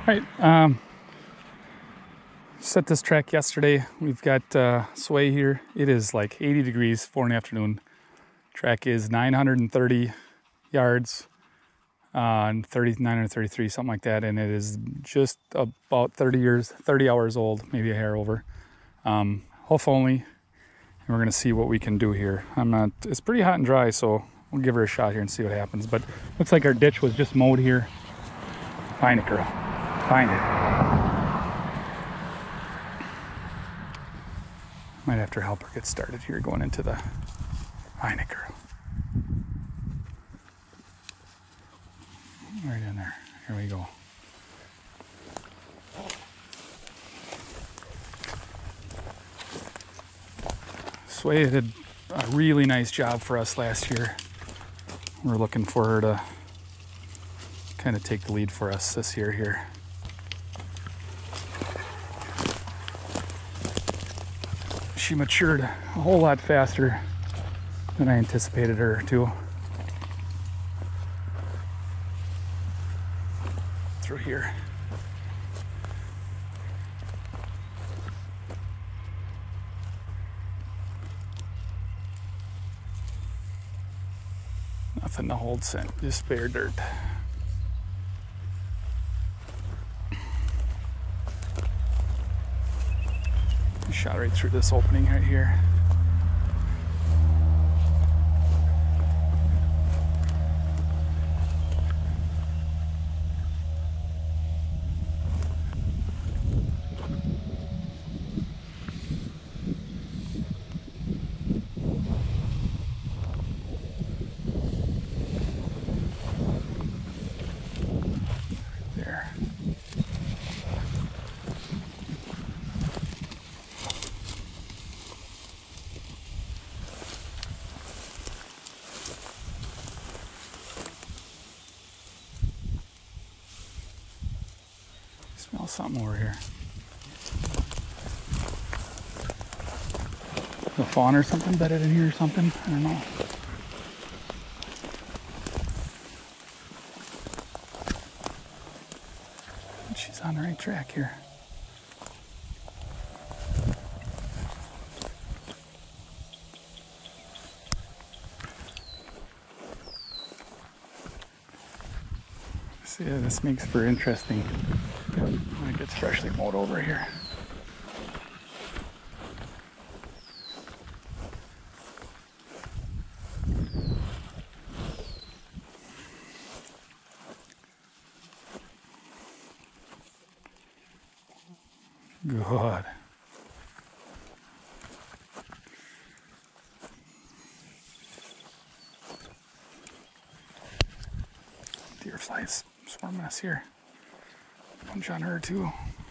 Right. Set this track yesterday. We've got sway here. It is like 80 degrees, 4 in the afternoon. Track is 930 yards and 933, something like that. And it is just about 30 hours old, maybe a hair over. Hoof only. And we're going to see what we can do here. It's pretty hot and dry, so we'll give her a shot here and see what happens. But looks like our ditch was just mowed here. Find it, girl. Find it. Might have to help her get started here going into the... Find it, girl. Right in there. Here we go. Sway did a really nice job for us last year. We're looking for her to kind of take the lead for us this year here. She matured a whole lot faster than I anticipated her to. Through here. Nothing to hold scent, just bare dirt. Shot right through this opening right here. There. Smell something over here. A fawn or something bedded in here or something? I don't know. She's on the right track here. See, this makes for interesting when it gets freshly mowed over here. Good. Deer flies swarming us here. Punch on her too.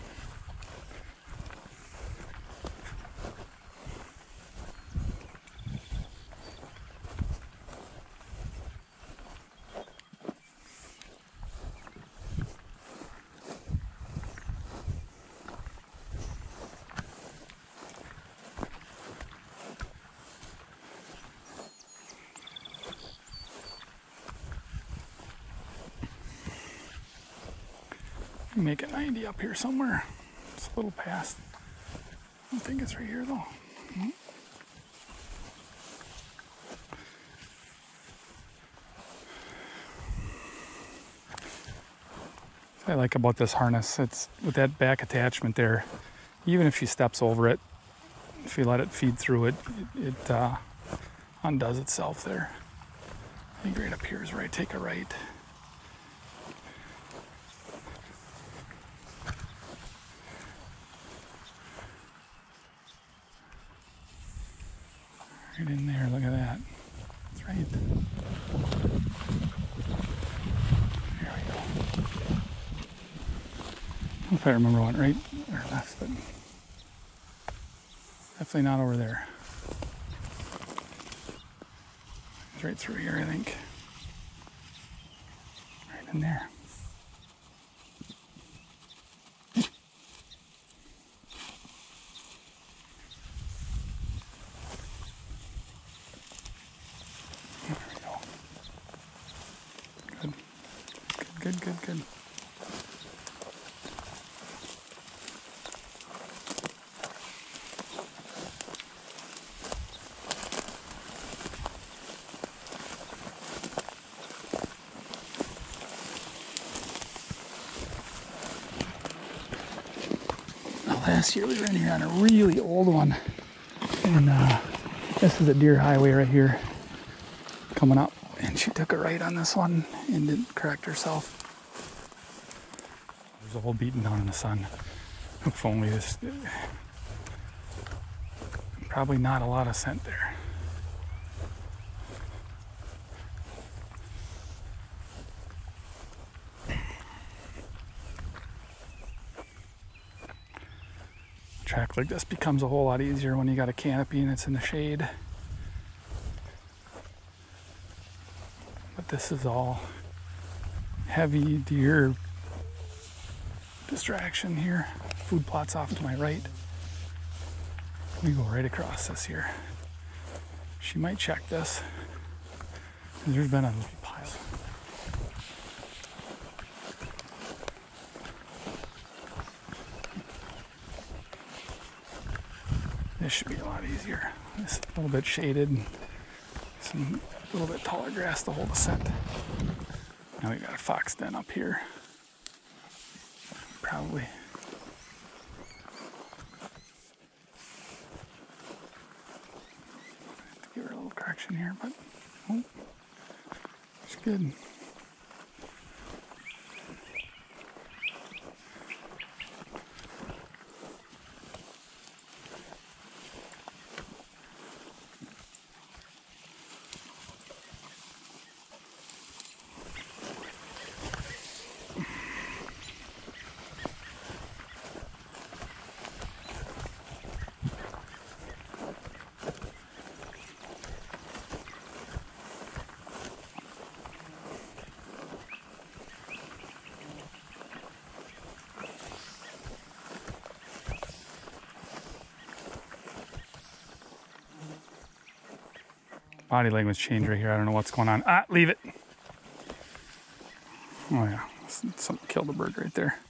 Make it 90 up here somewhere. It's a little past. I don't think it's right here though. What I like about this harness, it's with that back attachment there, even if she steps over it, if you let it feed through it, it undoes itself there. I think right up here is where I take a right. Right in there, look at that. That's right. There we go. I don't know if I remember what right or left, but definitely not over there. It's right through here, I think. Right in there. Good. Last year we ran here on a really old one, and this is a deer highway right here coming up, and she took a right on this one and didn't correct herself. There's a hole beaten down in the sun. If only this, probably not a lot of scent there. Track like this becomes a whole lot easier when you got a canopy and it's in the shade. But this is all heavy deer distraction here. Food plots off to my right. We go right across this here. She might check this. There's been a pile. This should be a lot easier. It's a little bit shaded, some a little bit taller grass to hold the scent. Now we got a fox den up here. Probably. Have to give her a little correction here, but oh, it's good. Body language change right here. I don't know what's going on. Ah, leave it. Oh yeah, something killed a bird right there.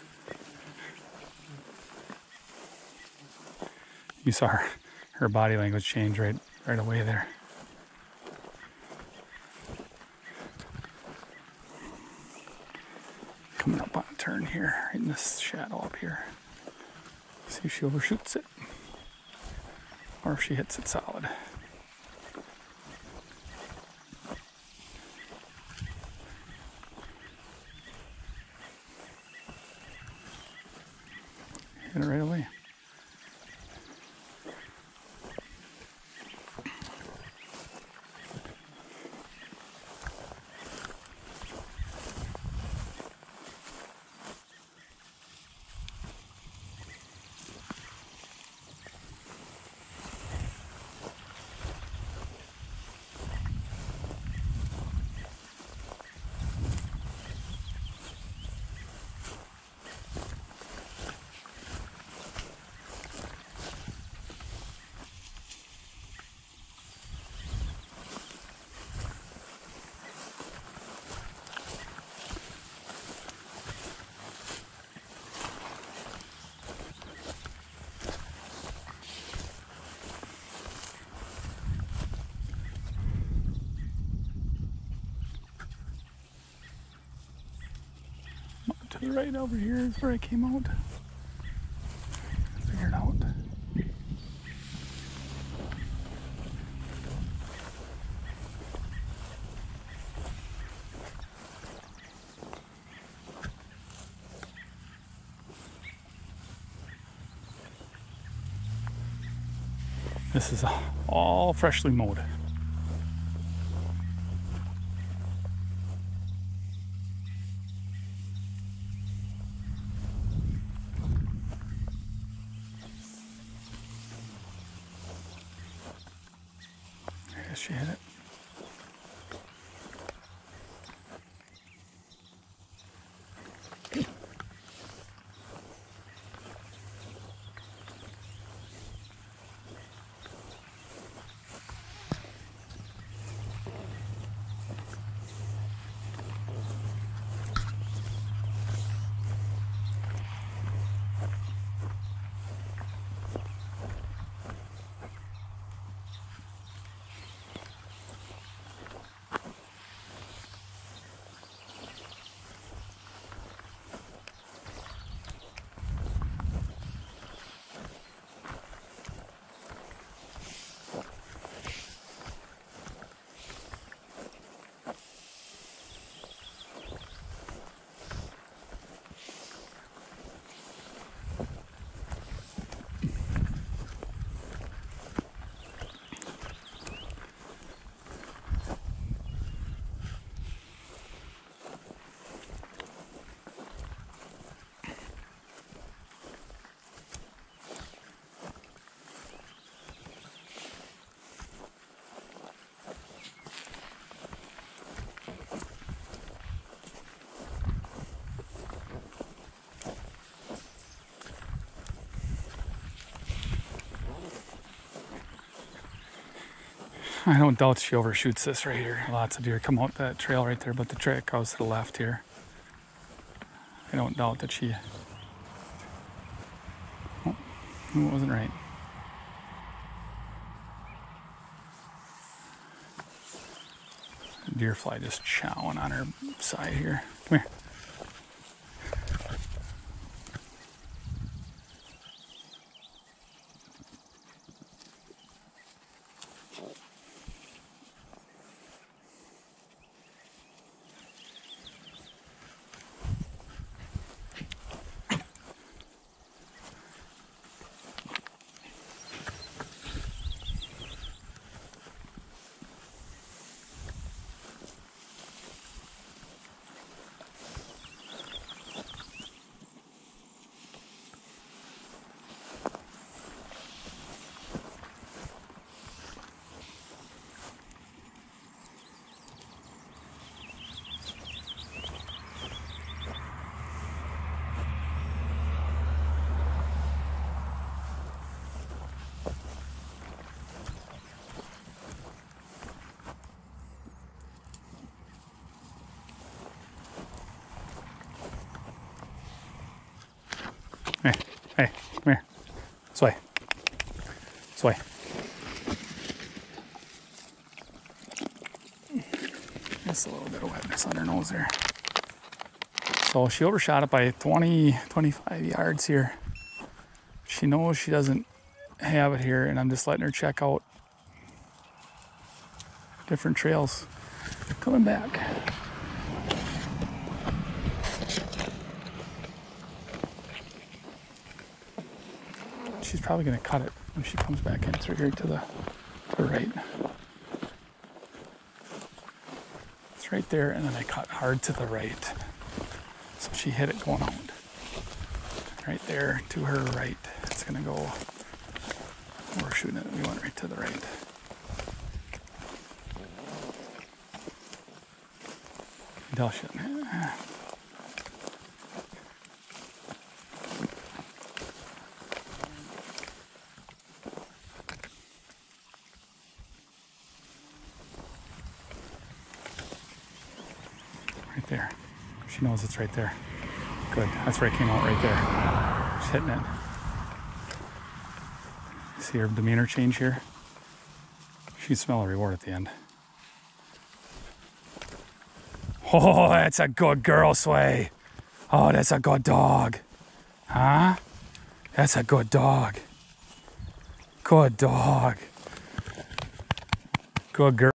You saw her body language change right away there. Coming up on a turn here, right in this shadow up here. See if she overshoots it, or if she hits it solid. Hit it right away. To the right over here is where I came out. Figure it out. This is all freshly mowed. I guess she hit it. I don't doubt she overshoots this right here. Lots of deer come out that trail right there, but the track goes to the left here. I don't doubt that she... Oh, it wasn't right. Deer fly just chowing on her side here. Come here. Hey, hey, come here. This way. This way. Just a little bit of wetness on her nose there. So she overshot it by 20, 25 yards here. She knows she doesn't have it here, and I'm just letting her check out different trails. Coming back. She's probably going to cut it when she comes back in through here to the right. It's right there, and then I cut hard to the right. So she hit it going out. Right there to her right. It's going to go, we're shooting it, we went right to the right. Until she, right there. She knows it's right there. Good. That's where it came out right there. She's hitting it. See her demeanor change here? She'd smell a reward at the end. Oh, that's a good girl, Sway. Oh, that's a good dog. Huh? That's a good dog. Good dog. Good girl.